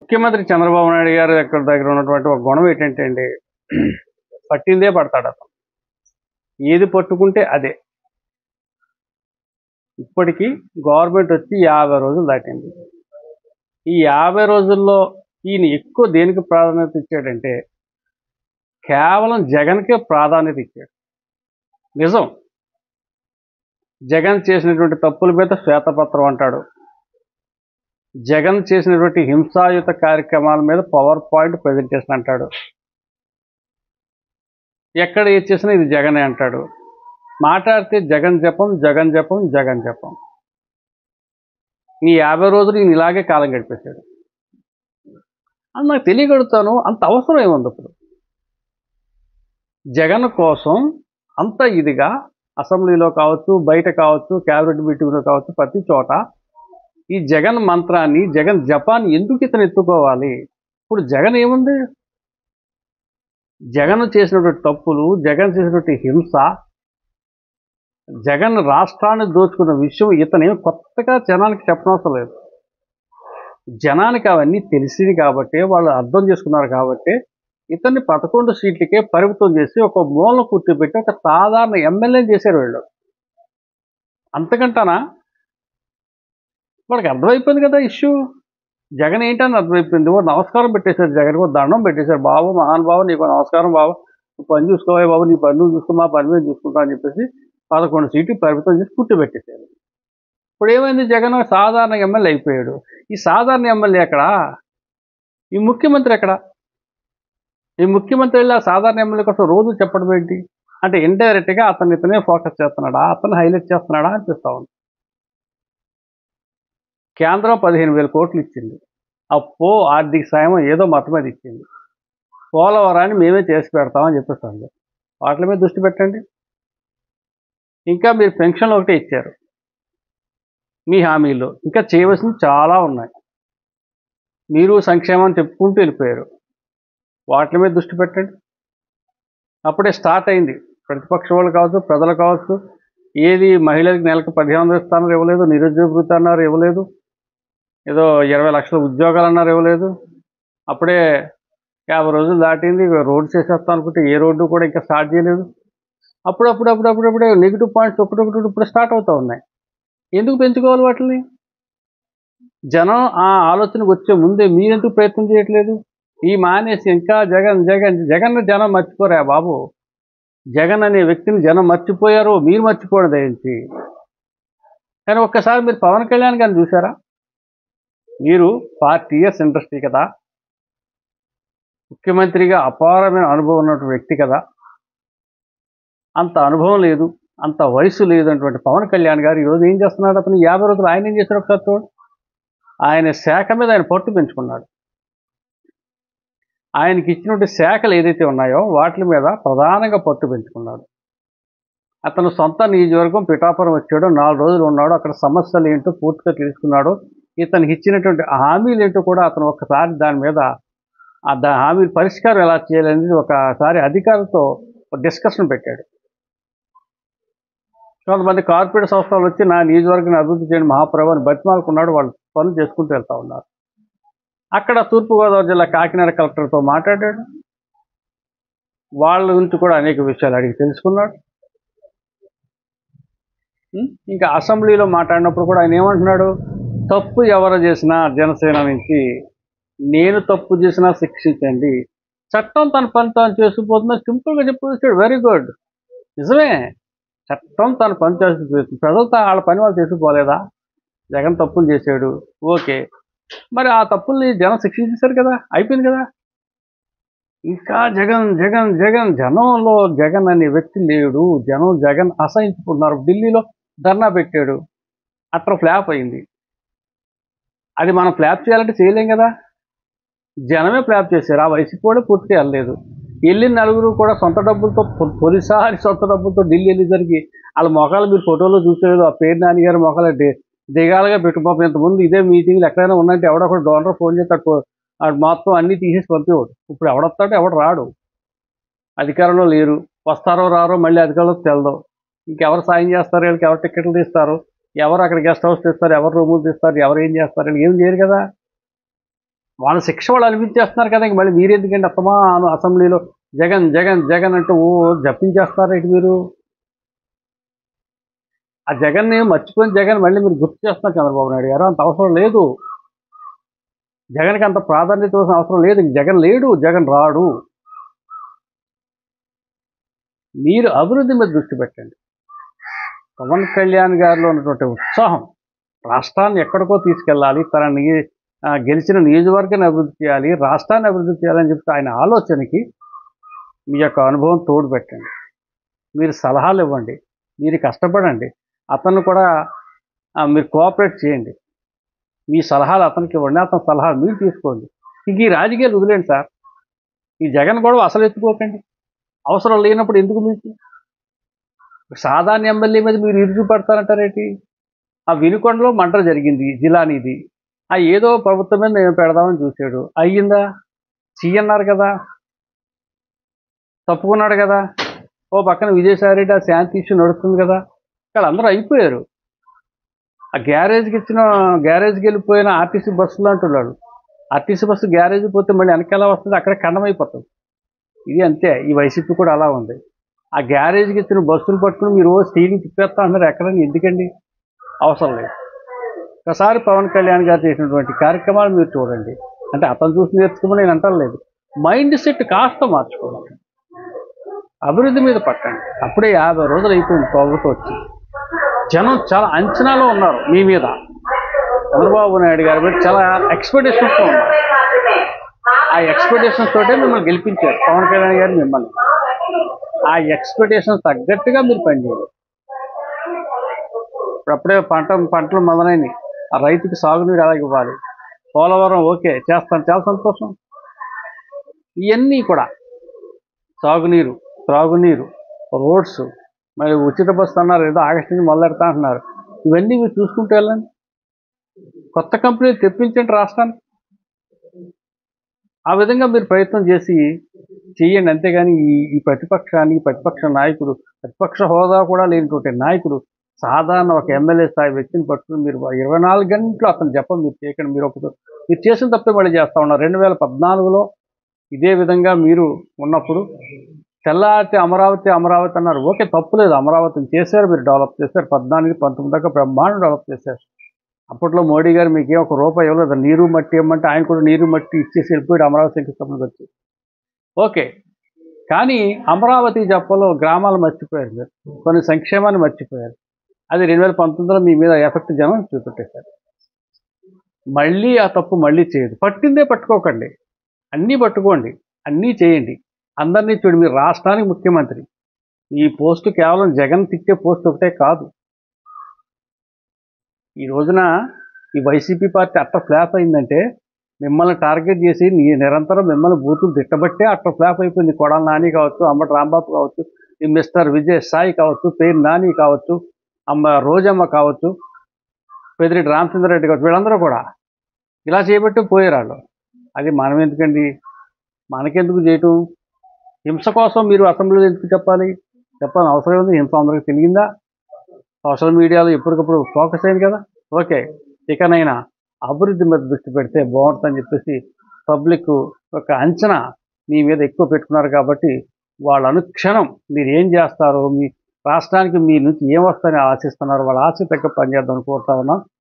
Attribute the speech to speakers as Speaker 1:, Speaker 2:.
Speaker 1: ముఖ్యమంత్రి చంద్రబాబు నాయుడు గారి దగ్గర ఉన్నటువంటి ఒక గుణం ఏంటంటే అండి, పట్టిందే పడతాడు అతను. ఏది పట్టుకుంటే అదే. ఇప్పటికీ గవర్నమెంట్ వచ్చి 50 రోజులు దాటింది. ఈ 50 రోజుల్లో ఈయన ఎక్కువ దేనికి ప్రాధాన్యత ఇచ్చాడంటే కేవలం జగన్కే ప్రాధాన్యత ఇచ్చాడు. నిజం. జగన్ చేసినటువంటి తప్పుల మీద శ్వేతపత్రం అంటాడు. జగన్ చేసినటువంటి హింసాయుత కార్యక్రమాల మీద పవర్ పాయింట్ ప్రజెంటేషన్ అంటాడు. ఎక్కడ ఏది చేసినా ఇది జగనే అంటాడు. మాట్లాడితే జగన్ జపం జగన్ జపం జగన్ జపం. ఈ 50 రోజులు ఈయన ఇలాగే కాలం గడిపేశాడు. అది నాకు తెలియగలుగుతాను. అంత అవసరం ఏముంది ఇప్పుడు? జగన్ కోసం అంత ఇదిగా అసెంబ్లీలో కావచ్చు, బయట కావచ్చు, క్యాబినెట్ మీటింగ్లో కావచ్చు, ప్రతి చోట ఈ జగన్ మంత్రాన్ని, జగన్ జపాన్ని ఎందుకు ఇతను ఎత్తుకోవాలి? ఇప్పుడు జగన్ ఏముంది? జగన్ చేసినటువంటి తప్పులు, జగన్ చేసినటువంటి హింస, జగన్ రాష్ట్రాన్ని దోచుకున్న విషయం ఇతనేం కొత్తగా జనానికి చెప్పనవసరం లేదు. జనానికి అవన్నీ తెలిసింది కాబట్టి, వాళ్ళు అర్థం చేసుకున్నారు కాబట్టి ఇతన్ని 11 సీట్లకే పరిమితం చేసి ఒక మూలన కూర్చోబెట్టి ఒక సాధారణ ఎమ్మెల్యేని చేశారు వీళ్ళు. అంతకంటానా? వాళ్ళకి అర్థమైపోయింది కదా ఇష్యూ. జగన్ ఏంటని అర్థమైపోయింది. ఓ నమస్కారం పెట్టేశారు, జగన్కి ఒక దండం పెట్టేశారు. బాబు మహానుభావు, నీకు నమస్కారం బాబు, నువ్వు పని చూసుకోవా బాబు, నీ పని నువ్వు చూసుకో, మా పని మేము చూసుకుంటా అని చెప్పేసి 11 సీట్లు పరిమితం చేసి కూర్చోబెట్టేశారు. ఇప్పుడు ఏమైంది? జగన్ సాధారణ ఎమ్మెల్యే అయిపోయాడు. ఈ సాధారణ ఎమ్మెల్యే ఎక్కడ? ఈ ముఖ్యమంత్రి ఎక్కడ? ఈ ముఖ్యమంత్రి వెళ్ళి ఆ సాధారణ ఎమ్మెల్యే కోసం రోజు చెప్పడం ఏంటి? అంటే ఇండైరెక్ట్గా ఇతనే ఫోకస్ చేస్తున్నాడా, అతను హైలైట్ చేస్తున్నాడా అనిపిస్తా ఉంది. కేంద్రం 15,000 కోట్లు ఇచ్చింది. అప్పో ఆర్థిక సాయం ఏదో మొత్తం మీద ఇచ్చింది. పోలవరాన్ని మేమే చేసి పెడతామని చెప్పేస్తుంది. వాటి మీద దృష్టి పెట్టండి. ఇంకా మీరు పెన్షన్లు ఒకటే ఇచ్చారు మీ హామీల్లో, ఇంకా చేయవలసింది చాలా ఉన్నాయి. మీరు సంక్షేమం చెప్పుకుంటూ వెళ్ళిపోయారు. వాటి మీద దృష్టి పెట్టండి. అప్పుడే స్టార్ట్ అయింది. ప్రతిపక్ష వాళ్ళు కావచ్చు, ప్రజలు కావచ్చు, ఏది మహిళలకు నెలకు 15,000 ఇస్తాన్నారు ఇవ్వలేదు, నిరుద్యోగ వృత్తి అన్నారు ఇవ్వలేదు, ఏదో 20 లక్షల ఉద్యోగాలు అన్నారు ఇవ్వలేదు. అప్పుడే 50 రోజులు దాటింది, రోడ్డు చేసేస్తాం అనుకుంటే ఏ రోడ్డు కూడా ఇంకా స్టార్ట్ చేయలేదు. అప్పుడప్పుడే నెగిటివ్ పాయింట్స్ ఒకటి ఇప్పుడు స్టార్ట్ అవుతూ ఉన్నాయి. ఎందుకు పెంచుకోవాలి వాటిని? జనం ఆ ఆలోచనకు వచ్చే ముందే మీరెందుకు ప్రయత్నం చేయట్లేదు? ఈ మానేసి ఇంకా జగన్ జగన్ జగన్ జనం మర్చిపోరా బాబు. జగన్ అనే వ్యక్తిని జనం మర్చిపోయారు, మీరు మర్చిపోవడం దయించి. కానీ ఒక్కసారి మీరు పవన్ కళ్యాణ్ గారిని చూసారా? మీరు 40 ఇయర్స్ ఇండస్ట్రీ కదా, ముఖ్యమంత్రిగా అపారమైన అనుభవం ఉన్నటువంటి వ్యక్తి కదా. అంత అనుభవం లేదు, అంత వయసు లేదన్నటువంటి పవన్ కళ్యాణ్ గారు ఈరోజు ఏం చేస్తున్నాడు? అతను 50 రోజులు ఆయన ఏం చేశారు ఒకసారి చూడు. ఆయన శాఖ మీద ఆయన పట్టు పెంచుకున్నాడు. ఆయనకి ఇచ్చినటువంటి శాఖలు ఏదైతే ఉన్నాయో వాటి మీద ప్రధానంగా పట్టు పెంచుకున్నాడు. అతను సొంత నియోజకవర్గం పిఠాపురం వచ్చాడు, 4 రోజులు ఉన్నాడు, అక్కడ సమస్యలు ఏంటో పూర్తిగా తెలుసుకున్నాడు. ఇతనికి ఇచ్చినటువంటి హామీలు ఏంటో కూడా అతను ఒకసారి దాని మీద హామీల పరిష్కారం ఎలా చేయాలనేది ఒకసారి అధికారులతో డిస్కషన్ పెట్టాడు. కొంతమంది కార్పొరేట్ సంస్థలు వచ్చి నా నియోజకవర్గాన్ని అభివృద్ధి చేయండి మహాప్రభు అని బతిమాలుకున్నాడు. వాళ్ళు పనులు చేసుకుంటూ వెళ్తూ ఉన్నారు. అక్కడ తూర్పుగోదావరి జిల్లా కాకినాడ కలెక్టర్తో మాట్లాడాడు. వాళ్ళ గురించి కూడా అనేక విషయాలు అడిగి తెలుసుకున్నాడు. ఇంకా అసెంబ్లీలో మాట్లాడినప్పుడు కూడా ఆయన ఏమంటున్నాడు? తప్పు ఎవరు చేసినా జనసేన నుంచి నేను తప్పు చేసినా శిక్షించండి, చట్టం తన పని తాను చేసుకుపోతున్నా సింపుల్గా చెప్పేసాడు. వెరీ గుడ్, నిజమే. చట్టం తన పని చేసి ప్రజలతో వాళ్ళ పని వాళ్ళు చేసుకుపోలేదా? జగన్ తప్పులు చేశాడు, ఓకే, మరి ఆ తప్పుల్ని జనం శిక్షించేశారు కదా, అయిపోయింది కదా. ఇంకా జగన్ జగన్ జగన్ జనంలో జగన్ అనే వ్యక్తి లేడు. జనం జగన్ అసహించుకుంటున్నారు. ఢిల్లీలో ధర్నా పెట్టాడు, అట్లా ఫ్లాప్ అయింది. అది మనం ఫ్లాప్ చేయాలంటే చేయలేం కదా. జనమే ఫ్లాప్ చేశారు. ఆ వైసీపీ కూడా పూర్తిగా వెళ్ళలేదు. వెళ్ళిన నలుగురు కూడా సొంత డబ్బులతో, తొలిసారి సొంత డబ్బులతో ఢిల్లీ వెళ్ళేసరికి వాళ్ళ మొఖాలు మీరు ఫోటోలో చూసేది ఆ పేరు నాని గారి మొఖాలు దిగాలుగా పెట్టుకోపం. ఇంతకుముందు ఇదే మీటింగ్లు ఎక్కడైనా ఉన్నట్టు ఎవడొకటి డోనర్ ఫోన్ చేసి మొత్తం అన్నీ తీసేసి పంపేవాడు. ఇప్పుడు ఎవడొస్తాడో ఎవడు రాడు. అధికారంలో లేరు, వస్తారో రారో మళ్ళీ అధికారంలోకి తెలదు. ఇంకెవరు సాయం చేస్తారు వీళ్ళకి, ఎవరు టికెట్లు తీస్తారు, ఎవరు అక్కడ గెస్ట్ హౌస్ తీస్తారు, ఎవరు రూములు తీస్తారు, ఎవరు ఏం చేస్తారు, ఏం చేయరు కదా. వాళ్ళ శిక్ష వాళ్ళు అనిపించేస్తున్నారు కదా, ఇంక మళ్ళీ మీరు ఎందుకండి అస్తమాను అసెంబ్లీలో జగన్ జగన్ జగన్ అంటూ ఓ జపించేస్తున్నారేంటి మీరు? ఆ జగన్ని మర్చిపోయిన జగన్ మళ్ళీ మీరు గుర్తు చేస్తున్నారు చంద్రబాబు నాయుడు గారు. అంత అవసరం లేదు. జగన్కి అంత ప్రాధాన్యత ఇవ్వాల్సిన అవసరం లేదు. ఇంక జగన్ లేడు, జగన్ రాడు. మీరు అభివృద్ధి మీద దృష్టి పెట్టండి. పవన్ కళ్యాణ్ గారిలో ఉన్నటువంటి ఉత్సాహం, రాష్ట్రాన్ని ఎక్కడికో తీసుకెళ్ళాలి, గెలిచిన నియోజకవర్గాన్ని అభివృద్ధి చేయాలి, రాష్ట్రాన్ని అభివృద్ధి చేయాలని చెప్పి ఆయన ఆలోచనకి మీ యొక్క అనుభవం తోడు పెట్టండి. మీరు సలహాలు ఇవ్వండి, మీరు కష్టపడండి, అతను కూడా మీరు కోఆపరేట్ చేయండి. మీ సలహాలు అతనికి ఇవ్వండి, అతని సలహాలు మీరు తీసుకోండి. ఇంక ఈ రాజకీయాలు వదిలేండి సార్. ఈ జగన్ గొడవ అసలు ఎత్తుకోకండి. అవసరం లేనప్పుడు ఎందుకు మీకు? సాధారణ ఎమ్మెల్యే మీద మీరు ఇరుగు పడతారంటారేంటి? ఆ వినుకొండలో మంట జరిగింది, జిలానీది. ఏదో ప్రభుత్వం మీద నేను పెడదామని చూశాడు, అయ్యిందా? చెయ్యన్నారు కదా, తప్పుకున్నాడు కదా. ఓ పక్కన విజయసాయిరెడ్డి ఆ శాంతి ఇష్యూ నడుస్తుంది కదా, ఇక్కడ అందరూ అయిపోయారు. ఆ గ్యారేజ్కి వెళ్ళిపోయిన ఆర్టీసీ బస్సులు అంటున్నాడు. ఆర్టీసీ బస్సు గ్యారేజ్కి పోతే మళ్ళీ వెనకాల వస్తుంది, అక్కడ ఖండమైపోతుంది. ఇది అంతే. ఈ వైసీపీ కూడా అలా ఉంది. ఆ గ్యారేజ్కి ఇచ్చిన బస్సులు పట్టుకుని మీరు స్టీరింగ్ తిప్పేస్తా అన్నారు. ఎక్కడని ఎందుకండి? అవసరం లేదు. ఒకసారి పవన్ కళ్యాణ్ గారు చేసినటువంటి కార్యక్రమాలు మీరు చూడండి. అంటే అతను చూసి నేర్చుకోమని నేను అంటలేదు. మైండ్ సెట్ కాస్త మార్చుకోవాలి, అభివృద్ధి మీద పట్టండి. అప్పుడే 50 రోజులు అయిపోయింది ప్రభుత్వం వచ్చి. జనం చాలా అంచనాలో ఉన్నారు మీ మీద. చంద్రబాబు నాయుడు గారి మీద చాలా ఎక్స్పెక్టేషన్స్తో ఉన్నారు. ఆ ఎక్స్పెక్టేషన్స్ తోటే మిమ్మల్ని గెలిపించారు పవన్ కళ్యాణ్ గారు. మిమ్మల్ని ఆ ఎక్స్పెక్టేషన్స్ తగ్గట్టుగా మీరు పనిచేయాలి. అప్పుడే పంటలు మొదలైనవి. ఆ రైతుకి సాగునీరు ఎలా ఇవ్వాలి, పోలవరం ఓకే చేస్తాను, చాలా సంతోషం. ఇవన్నీ కూడా సాగునీరు, త్రాగునీరు, రోడ్స్, మరి ఉచిత బస్సు అన్నారు, ఏదో ఆగస్టు నుంచి మొదలెడతా అంటున్నారు. ఇవన్నీ మీరు చూసుకుంటూ వెళ్ళండి. కొత్త కంపెనీలు తెప్పించండి రాష్ట్రానికి. ఆ విధంగా మీరు ప్రయత్నం చేయండి. అంతేగాని ఈ ప్రతిపక్ష నాయకుడు, ప్రతిపక్ష హోదా కూడా లేనిటువంటి నాయకుడు, సాధారణ ఒక ఎమ్మెల్యే స్థాయి వ్యక్తిని పట్టుకుని మీరు 24 గంటలు అతను జపం మీరు చేయకండి. మీరు చేసిన తప్పే మళ్ళీ చేస్తూ ఉన్నారు. 2014లో ఇదే విధంగా మీరు ఉన్నప్పుడు తెల్లారితే అమరావతి అన్నారు. ఓకే, తప్పులేదు, అమరావతిని చేశారు, మీరు డెవలప్ చేశారు. 14-19 దాకా బ్రహ్మాండం డెవలప్ చేశారు. అప్పట్లో మోడీ గారు మీకేం ఒక రూపాయి ఇవ్వలేదు. నీరు మట్టి ఇవ్వమంటే ఆయన కూడా నీరు మట్టి ఇచ్చేసి వెళ్ళిపోయాడు అమరావతి శంకుస్థాపనకు వచ్చి. ఓకే, కానీ అమరావతి జప్పలో గ్రామాలు మర్చిపోయారు, మీరు కొన్ని సంక్షేమాన్ని మర్చిపోయారు. అది 2019లో మీ మీద ఎఫెక్ట్ జనం చూపెట్టేశారు. మళ్ళీ ఆ తప్పు మళ్ళీ చేయదు. పట్టిందే పట్టుకోకండి, అన్నీ పట్టుకోండి, అన్నీ చేయండి. అందరినీ చూడు. మీరు రాష్ట్రానికి ముఖ్యమంత్రి. ఈ పోస్టు కేవలం జగన్ తిట్టే పోస్ట్ ఒకటే కాదు. ఈ రోజున ఈ వైసీపీ పార్టీ అట్ట ఫ్లాప్ అయిందంటే మిమ్మల్ని టార్గెట్ చేసి నిరంతరం మిమ్మల్ని బూతులు తిట్టబట్టే అట్ట ఫ్లాప్ అయిపోయింది. కొడాల నాని కావచ్చు, అంబటి రాంబాబు కావచ్చు, ఈ మిస్టర్ విజయ్ సాయి కావచ్చు, పేరు నాని కావచ్చు, రోజమ్మ కావచ్చు, పెద్దిరెడ్డి రామచంద్రరెడ్డి కావచ్చు, వీళ్ళందరూ కూడా ఇలా చేయబట్టి పోయారు. అది మనం ఎందుకండి, మనకెందుకు చేయటం? హింస కోసం మీరు అసెంబ్లీలో ఎందుకు చెప్పాలని అవసరం ఉంది? హింస అందరికీ తెలియందా? సోషల్ మీడియాలో ఎప్పటికప్పుడు ఫోకస్ అయింది కదా. ఓకే, ఇకనైనా అభివృద్ధి మీద దృష్టి పెడితే బాగుంటుందని చెప్పేసి పబ్లిక్ ఒక అంచనా మీ మీద ఎక్కువ పెట్టుకున్నారు. కాబట్టి వాళ్ళ అనుక్షణం మీరు ఏం చేస్తారో, మీ రాష్ట్రానికి మీ నుంచి ఏం వస్తారని ఆశిస్తున్నారు, వాళ్ళ ఆశ తగ్గ పనిచేద్దామని కోరుతా ఉన్నాం.